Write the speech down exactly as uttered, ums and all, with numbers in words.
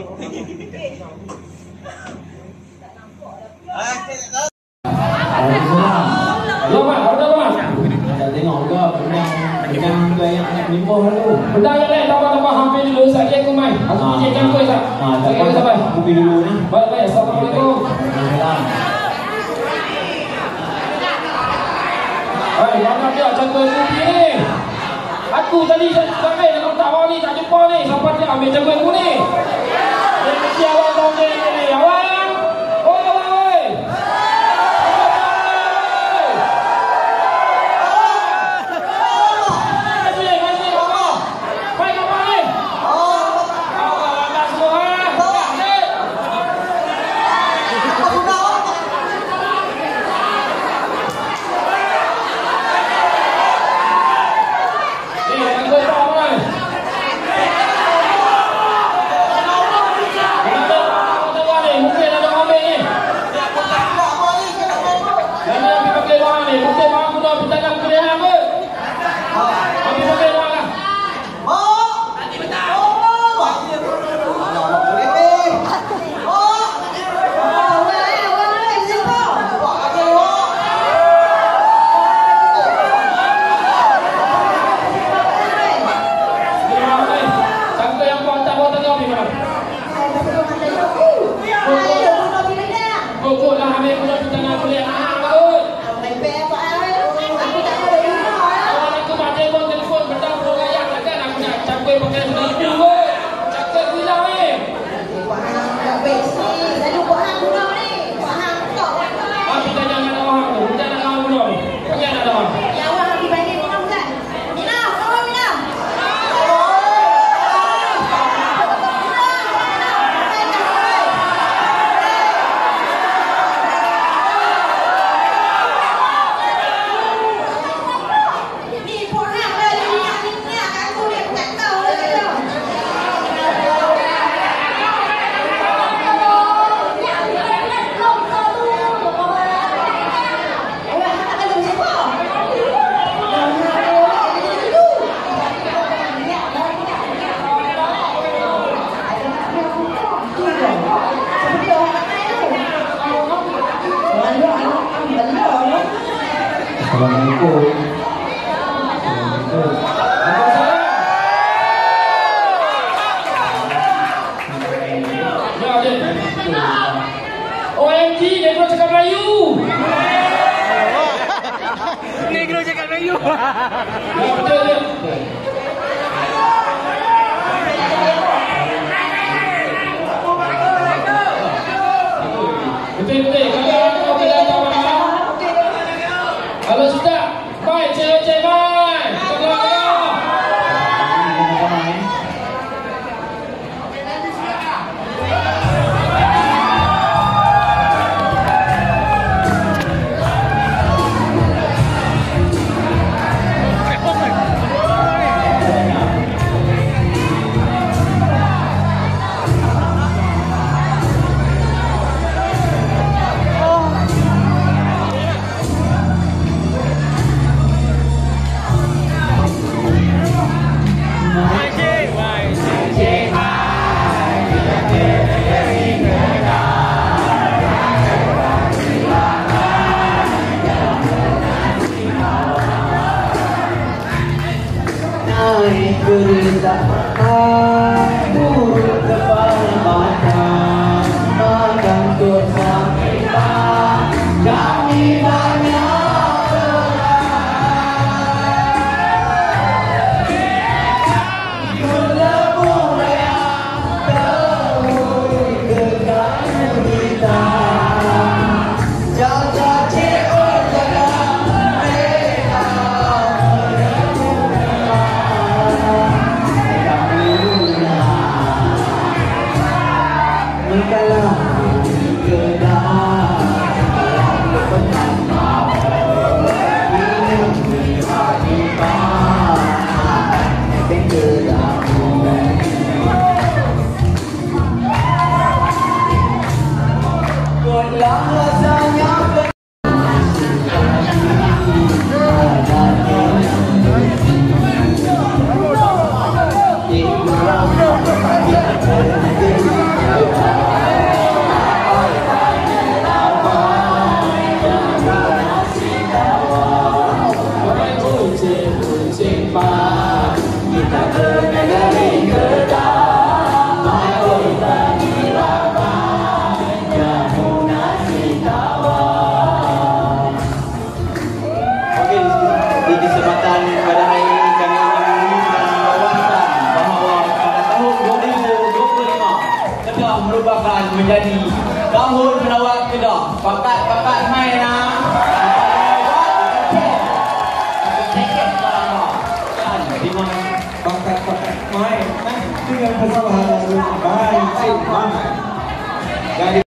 Tengok juga penyang penyang yang nak limbah tu. Benda yang lain tambah-tambah hampir dulu Ustaz dia kumai. Aku pinjam cangkul Ustaz. Ha, tak apa sampai. Aku pergi dulu ni. Baik-baik. Assalamualaikum. Hai, mana dia cangkul kopi ni? Aku tadi sampai nak letak bawah ni tak jumpa ni. Sampai dia ambil cangkul aku ni. Dia mesti awak tahu ni ni. Awak. Oi, awak oi. O M G, Negro cakap Melayu. Negro cakap Melayu. Ya, betul dia. Betul betul. Kalau aku okey dah tahu mana. Halo sudah. Baik, cewek-cewek baik. Tengok tengok. kita bernegari kedamaian berbagi lapangnya munasi tawar. Okey, di kesempatan pada hari ini kami ingin membawakan bahawa pada tahun dua ribu dua puluh lima Kedah merupakan menjadi tahun melawat Kedah. Pakat-pakat main ah. Pakat-pakat main dengan persembahan lagu Main Cik Main.